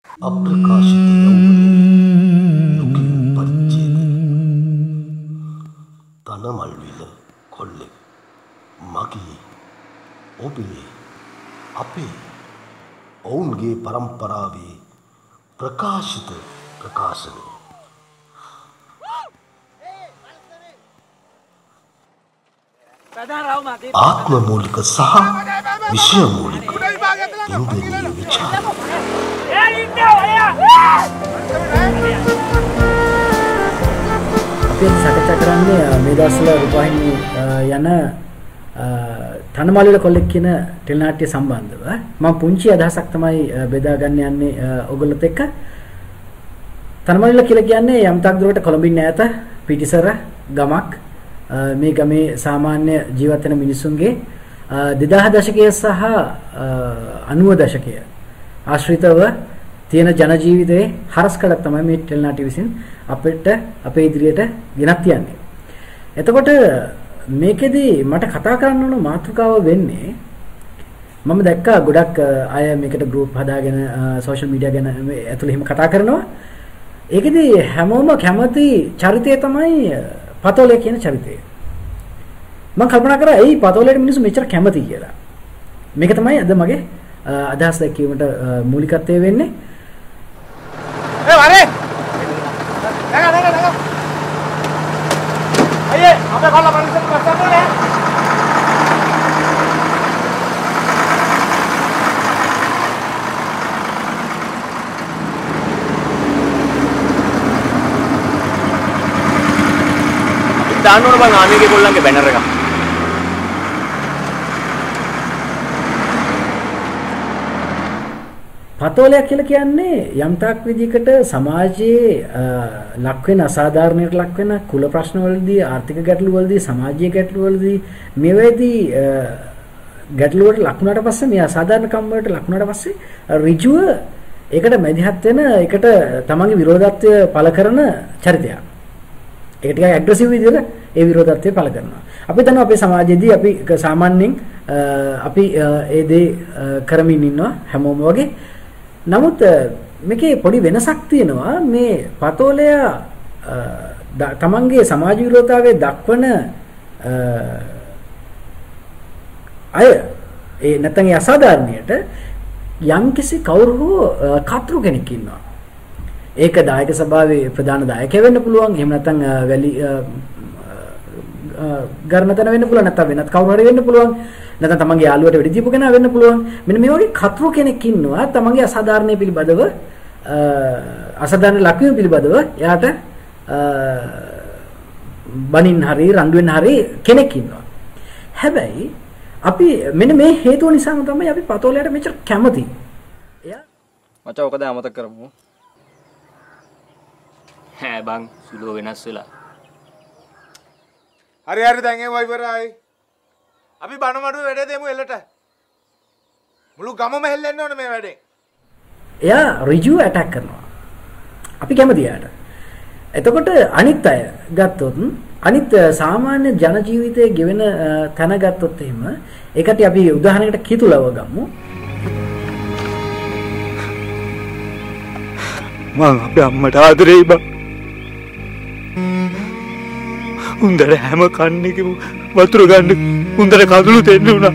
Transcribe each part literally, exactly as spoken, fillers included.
අප්‍රකාශිත යෞවනයේ දුකින් පරිච්ඡේදය. තනමල්විල කොල්ලෙක් මගේ ඔබේ අපේ ඔවුන්ගේ පරම්පරාවේ ප්‍රකාශිත ප්‍රකාශනය. ආත්ම මූලික සහ විෂය මූලික ඉන්ද්‍රිය විචාර. අපි සාකච්ඡා කරන්නේ මේ දවස්වල රූපවාහිනී යන තනමල්විල කොල්ලෙක් කියන ටෙලිනාට්‍ය සම්බන්ධව මම පුංචි අදහසක් තමයි බෙදා ගන්න යන්නේ ඔයගොල්ලොත් එක්ක. තනමල්විල කියලා කියන්නේ යම් තාක් දුරට කොළඹින් ඈත පිටිසර ගමක්. මේ ගමේ සාමාන්‍ය ජීවත් වෙන මිනිසුන්ගේ දෙදාහ දශකයේ සහ අනූව දශකයේ ආශ්‍රිතව තියෙන ජන ජීවිතයේ හරස්කඩක් තමයි මේ ටෙලිනාට්‍ය විසින් අපිට අපේ ඉදිරියට ගෙනත් තියන්නේ. එතකොට මේකෙදි මට කතා කරන්න ඕන මාතෘකාව වෙන්නේ මම දැක්කා ගොඩක් අය මේකට ගෲප් හදාගෙන සෝෂල් මීඩියා ගැන ඇතුළේ එහෙම කතා කරනවා. ඒකෙදි හැමෝම කැමති චරිතය තමයි පතෝලේ කියන චරිතය. මම කල්පනා කරා ඇයි පතෝලේට මිනිස්සු මෙච්චර කැමති කියලා. මේක තමයි අද මගේ අදහස් දැක්වීමට මූලිකත්වය වෙන්නේ. ඒ වරේ. නග නග නග. අයියේ අපේ කොල්ල පරිස්සම් කරගන්න. දාන්න ඕන බං ආමේගේ කොල්ලන්ගේ බැනර් එක. පතෝලයක් කියලා කියන්නේ යම් තාක් විදිහකට සමාජයේ ලක් වෙන අසාධාරණයට ලක් වෙන කුල ප්‍රශ්න වලදී ආර්ථික ගැටලු වලදී සමාජීය ගැටලු වලදී මෙවැදී ගැටලු වලට ලක් වුණාට පස්සේ මේ අසාධාරණකම් වලට ලක් වුණාට පස්සේ ඍජුව ඒකට මැදිහත් වෙන ඒකට තමන්ගේ විරෝධත්වය පළ කරන චරිතයක්. ඒක ටිකක් ඇග්‍රෙසිව් විදිහට ඒ විරෝධත්වය පළ කරනවා. අපි දන්නවා අපේ සමාජයේදී අපි සාමාන්‍යයෙන් අපි ඒ දේ කරමින් ඉන්නවා හැමෝම වගේ. නමුත් මේකේ පොඩි වෙනසක් තියෙනවා. මේ පතෝලයා තමන්ගේ සමාජ විරෝධතාවයේ දක්වන අය ඒ නැත්නම් ඒ අසාධාරණයට යම්කිසි කවුරු හෝ කතරු කෙනෙක් ඉන්නවා. ඒක දායක සභාවේ ප්‍රධාන දායකයෙක් වෙන්න පුළුවන්. එහෙම නැත්නම් වැලි ගර්මතන වෙන්න පුළුවන්. නැත්නම් වෙනත් කවුරු හරි වෙන්න පුළුවන්. නැත්නම් තමන්ගේ යාළුවට වෙඩි දීපු කෙනා වෙන්න පුළුවන්. මෙන්න මේ වගේ කතරු කෙනෙක් ඉන්නවා. තමන්ගේ අසාධාරණයේ පිළිබඳව අසාධාරණ ලක්ෂණ පිළිබඳව එයාට බනින් හරි රණ්ඩුවෙන් හරි කෙනෙක් ඉන්නවා. හැබැයි අපි මෙන්න මේ හේතුව නිසාම තමයි අපි පතෝලයට මෙච්චර කැමති. එයා මචං ඔක දැන් අමතක කරමු. ඈ බං සුළු වෙනස් වෙලා. හරි හරි දැන් ඒ වයිවරයි. අපි බණමඩුවේ වැඩේ දෙමු එල්ලට. මුළු ගමම හෙල්ලෙන්න ඕනේ මේ වැඩේ. එයා ඍජුව ඇටැක් කරනවා. අපි කැමති යාට. එතකොට අනිත් අය ගත්තොත් අනිත් සාමාන්‍ය ජන ජීවිතයේ ගෙවෙන තැන ගත්තොත් එහෙම ඒකට අපි උදාහරණයකට කිතුලව ගමු. මං අපේ අම්මට ආදරෙයි බං. උන්දර හැම කන්නේකම වතුර ගන්න උන්දර කඳුළු දෙන්න උනා.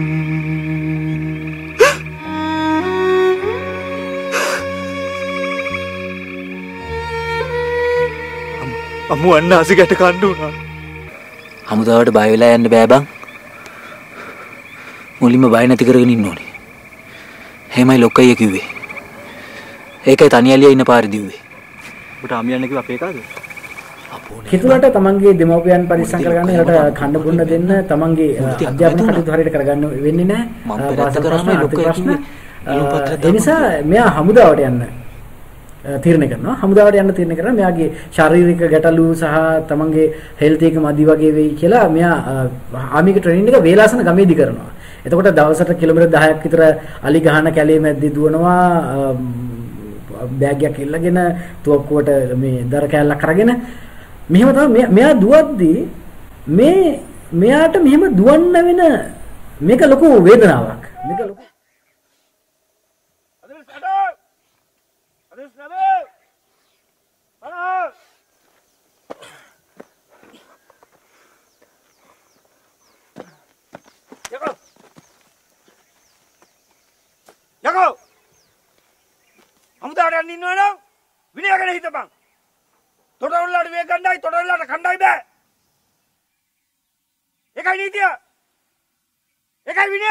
අම්මු අන්න අසිකට කන්න උනා. හමුදාවට බය වෙලා යන්න බෑ බං. මුලින්ම බය නැති කරගෙන ඉන්න ඕනේ. එහෙමයි ලොක්කයිය කිව්වේ. ඒකයි තනියලිය ඉන්න පාරේ දිව්වේ. ඔබට අමියන්න කිව්ව අපේ කාද? කිතුලට තමන්ගේ දෙමව්පියන් පරිස්සම් කරගන්න ඒකට කන්න බොන්න දෙන්න තමන්ගේ අධ්‍යාපන කටයුතු හරියට කරගන්න වෙන්නේ නැහැ. පාසල් ප්‍රශ්න ආර්ථික ප්‍රශ්න ඒ නිසා මෙයා හමුදාවට යන්න තීරණය කරනවා. හමුදාවට යන්න තීරණය කරනවා. මෙයාගේ ශාරීරික ගැටලු සහ තමන්ගේ හෙල්ත් එක මදි වගේ වෙයි කියලා මෙයා ආමික ට්‍රේනින් එක වේලාසන ගමේදී කරනවා. එතකොට දවසට කිලෝමීටර් දහයක් විතර අලි ගහන කැලේ මැද්දේ දුවනවා. බෑග් එකක් ඉල්ලගෙන තුවක්කුවට මේ දර කෑල්ලක් අරගෙන මෙහෙම තමයි මෙයා දුවද්දී මේ මෙයාට මෙහෙම දුවන්න වෙන මේක ලොකු වේදනාවක්. මේක ලොකු යකෝ අමුදාට යන්න ඉන්නවා නම් විනයගෙන හිටපන්. තොටවලට වේ ගන්නයි තොටවලට කණ්ඩායි බෑ. ඒකයි නීතිය. ඒකයි විනය.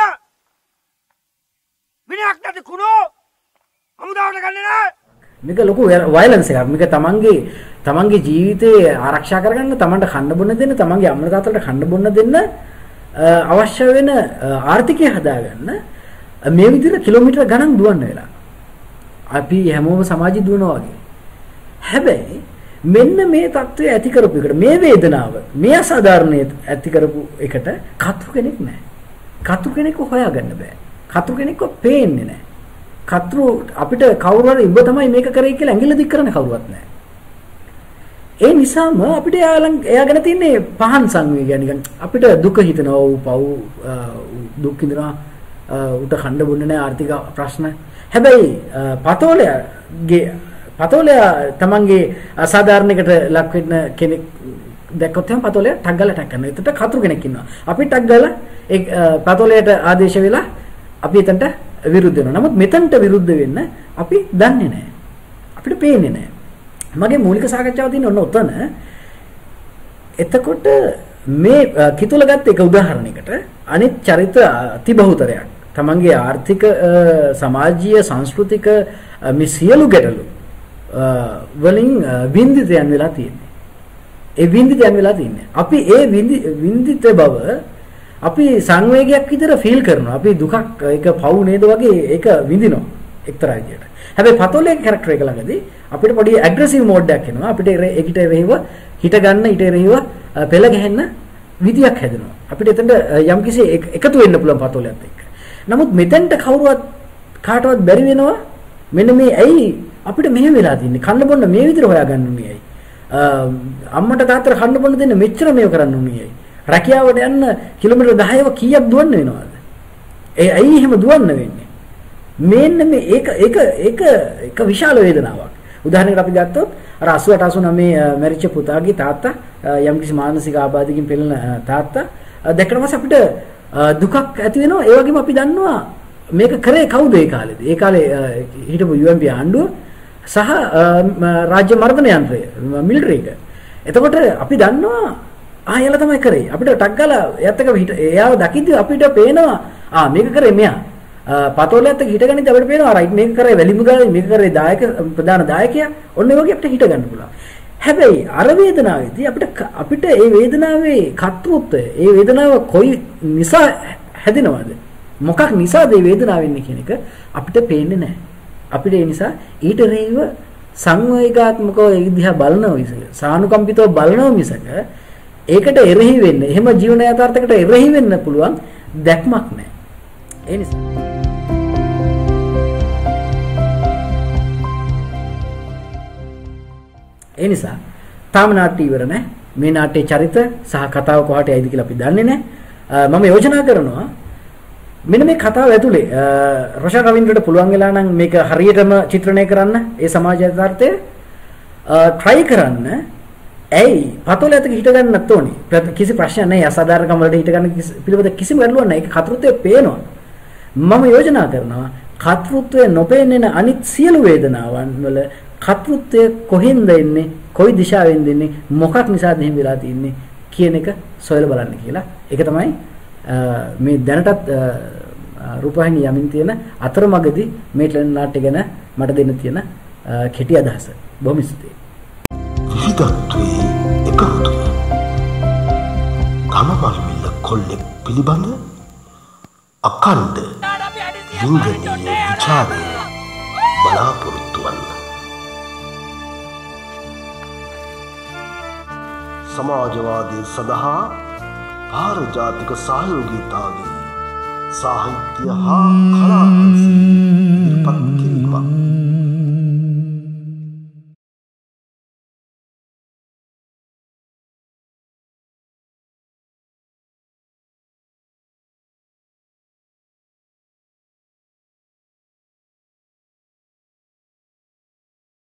විනයක් නැති කුණෝ අමුදාට ගන්නේ නැහැ. මේක ලොකු වයලන්ස් එකක්. මේක තමන්ගේ තමන්ගේ ජීවිතේ ආරක්ෂා කරගන්න, තමන්ට කන්න බොන්න දෙන්න, තමන්ගේ අම්මලා තාත්තලාට කන්න බොන්න දෙන්න අවශ්‍ය වෙන ආර්ථිකය හදාගන්න මේ විදිහට කිලෝමීටර ගණන් දුවන්න වෙලා. අපි හැමෝම සමාජي දුවනවා වගේ. හැබැයි මෙන්න මේ தত্ত্বය ඇති කරපු එකට මේ වේදනාව, මේ අසාධාරණය ඇති කරපු එකට කතුරු කෙනෙක් නැහැ. කතුරු කෙනෙක්ව හොයාගන්න බෑ. කතුරු කෙනෙක්ව පේන්නේ නැහැ. කතුරු අපිට කවුරු හරි උඹ තමයි මේක කරේ කියලා ඇඟිල්ල දික් කරන්න කවුරුවත් නැහැ. ඒ නිසාම අපිට එයා ගැන තියෙන්නේ පහන් සංවේගය නිකන් අපිට දුක හිතෙනවා. ඔව් පව් දුක් විඳිනවා. උට කණ්ඩ බොන්නේ නැහැ ආර්ථික ප්‍රශ්න. හැබැයි පතෝලයාගේ පතෝලයා තමන්ගේ අසාධාරණයකට ලක් වෙන කෙනෙක් දැක්කොත් එහෙනම් පතෝලයා ටක් ගාලා ටක් කරනවා. එතකොට කතුරු කෙනෙක් ඉන්නවා. අපි ටක් ගාලා ඒ පතෝලයට ආදේශ වෙලා අපි එතනට විරුද්ධ වෙනවා. නමුත් මෙතනට විරුද්ධ වෙන්න අපි දන්නේ නැහැ. අපිට පේන්නේ නැහැ. මගේ මූලික සාකච්ඡාව තියෙන්නේ ඔන්න ඔතන. එතකොට මේ කිතුල ගත්ත එක උදාහරණයකට අනිත් චරිත අතිබහුතරයක් තමන්ගේ ආර්ථික සමාජීය සංස්කෘතික මේ සියලු ගැටලු වලින් වින්දිතයන් වෙලා තියෙන්නේ. ඒ වින්දිතයන් වෙලා තියෙන්නේ. අපි ඒ වින්දිත බව අපි සංවේගයක් විතර ෆීල් කරනවා. අපි දුකක් ඒක පව් නේද වගේ ඒක විඳිනවා එක්තරා විදියට. හැබැයි පතෝලේ කැරක්ටර් එක ළඟදී අපිට පොඩි ඇග්‍රෙසිව් මෝඩ් එකක් එනවා. අපිට ඒකට එරෙහිව හිට ගන්න ඊට එරෙහිව පෙළ ගැහෙන්න විදියක් හැදෙනවා. අපිට එතනට යම්කිසි එකතු වෙන්න පුළුවන් පතෝලයත් එක්ක. නමුත් මෙතෙන්ට කවුරුවත් කාටවත් බැරි වෙනවා මෙන්න මේ ඇයි අපිට මෙහෙම වෙලා තින්නේ කන්න බොන්න මේ විදිහට හොයාගන්න උනේ ඇයි අම්මට තාත්තට කන්න බොන්න දෙන්න මෙච්චර මේව කරන්න උනේ ඇයි රැකියාවට යන්න කිලෝමීටර් දහයක කීයක් දුවන්න වෙනවද ඒ ඇයි එහෙම දුවන්න වෙන්නේ මෙන්න මේ ඒක ඒක ඒක එක විශාල වේදනාවක් උදාහරණයකට අපි ගත්තොත් අර අසූ අට අසූ නවය මැරිච්ච පුතාගේ තාත්තා යම්කිසි මානසික ආබාධකින් පෙළෙන තාත්තා දැක්කට පස්සේ අපිට දුකක් ඇති වෙනවා ඒ වගේම අපි දන්නවා මේක කරේ කවුද ඒ කාලේදී ඒ කාලේ හිටපු යු එම් පී ආණ්ඩුව සහ රාජ්‍ය මර්ධන යන්ත්‍රය මිලිටරි එක. එතකොට අපි දන්නවා ආයෙලා තමයි කරේ. අපිට ටක් ගාලා එයත් එක එයාව දකිද්දි අපිට පේනවා ආ මේක කරේ මෙයා. පතෝලෙත් එක හිටගනිද්දි අපිට පේනවා රයිට් මේක කරේ වැලිමුගාවේ මේක කරේ දායක ප්‍රධාන දායකයා. ඔන්න ඒ වගේ අපිට හිට ගන්න පුළුවන්. හැබැයි අර වේදනාවේදී අපිට අපිට ඒ වේදනාවේ කර්තෘත්වය ඒ වේදනාව කොයි නිසා හැදෙනවද මොකක් නිසාද මේ වේදනාව වෙන්නේ කියන එක අපිට පේන්නේ නැහැ අපිට ඒ නිසා ඊට රේව සංවේගාත්මකව ඒ දිහා බලනවා මිසක සානුකම්පිතව බලනවා මිසක ඒකට එරෙහි වෙන්න එහෙම ජීවන යථාර්ථයකට එරෙහි වෙන්න පුළුවන් දැක්මක් නැහැ ඒ නිසා ඒ නිසා තාම නාට්‍ය ඉවර නැහැ. මේ නාට්‍යයේ චරිත සහ කතාව කොහාට යයිද කියලා අපි දන්නේ නැහැ. මම යෝජනා කරනවා මෙන්න මේ කතාව ඇතුලේ රොෂන් රවින්ද්‍රට පුළුවන් වෙලා නම් මේක හරියටම චිත්‍රණය කරන්න ඒ සමාජ යථාර්ථය try කරන්න. ඇයි පතෝලයට හිට ගන්නත් ඕනේ. කිසි ප්‍රශ්නයක් නැහැ. අසාධාරණකම් වලට හිට ගන්න පිළිබඳ කිසිම ගැටලුවක් නැහැ. ඒක කතෘත්වයේ පේනවා. මම යෝජනා කරනවා කතෘත්වයේ නොපෙනෙන අනිත් සියලු වේදනාවන් වල කතෘත්වය කොහෙන්ද එන්නේ කොයි දිශාවෙන්ද එන්නේ මොකක් නිසාද එහෙම වෙලා තින්නේ කියන එක සොයලා බලන්න කියලා. ඒක තමයි මේ දැනටත් රූපවාහිනිය යමින් තියෙන අතරමඟදී මේ ටෙලි නාට්‍ය ගැන මට දෙන්න තියෙන කෙටි අදහස. බොහොම ස්තුතියි. විවිධත්වයේ එකමුතුව කමමල්විල්ල කොල්ලෙක් පිළිබඳ අකණ්ඩ වින්දනීය විචාරය බලාපොරොත්තු වන්න. සමාජවාදය සඳහා පාරජාතික සහයෝගීතාවී සාහිත්‍ය හා කලා